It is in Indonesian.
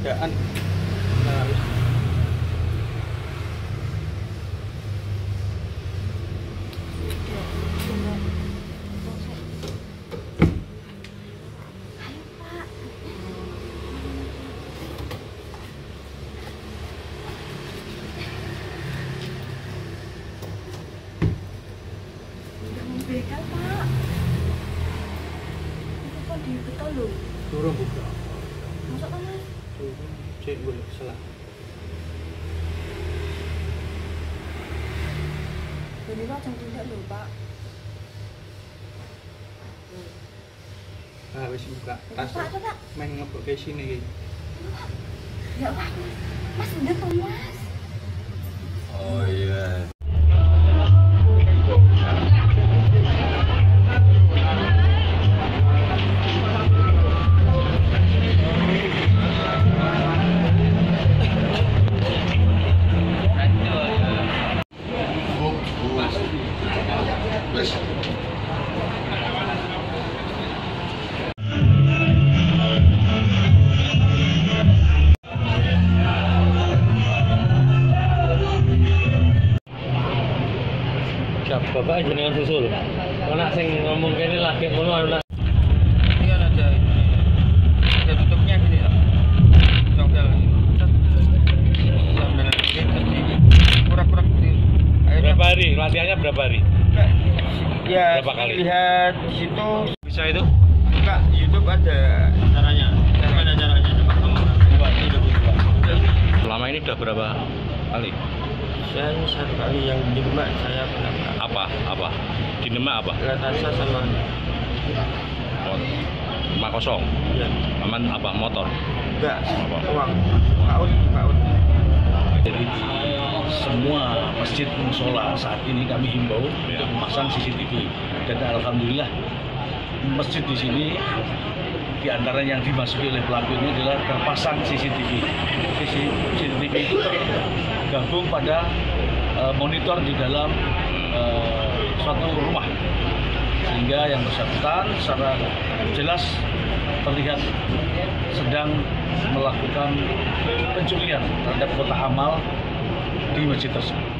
keadaan. Nah, Begal, Pak. Itu kok di betul loh. turun buka. Masuk kan, Mas? Turun, cek boleh salah. Ini kok jam tindak loh, Pak. Nah, wis buka tas. Pak, coba. Main ngebok ke sini iki. Ya Allah, Mas udah tuh, Mas. Oh iya. Bapak jenengan susul. Kalau sing ngomong kene lagi ngono anu. Ini kan ada tutupnya gini ya. Congkel. Sambil kurang-kurang gitu. Berapa hari? Latihannya berapa hari? Ya, berapa kali? Lihat di situ Bisa itu? enggak di YouTube ada Caranya. Gimana caranya coba kamu Selama ini udah berapa kali? saya satu kali yang di Demak saya pernah Apa? Di Demak apa? Latasa sama Rumah kosong. ya Aman apa? Motor. enggak Apa? uang paut. Jadi semua masjid musola saat ini kami himbau untuk memasang CCTV dan alhamdulillah masjid di sini di antara yang dimasuki oleh pelaku ini adalah terpasang CCTV. CCTV itu tergabung pada monitor di dalam suatu rumah sehingga yang bersangkutan secara jelas terlihat sedang melakukan pencurian terhadap kotak amal di masjid tersebut.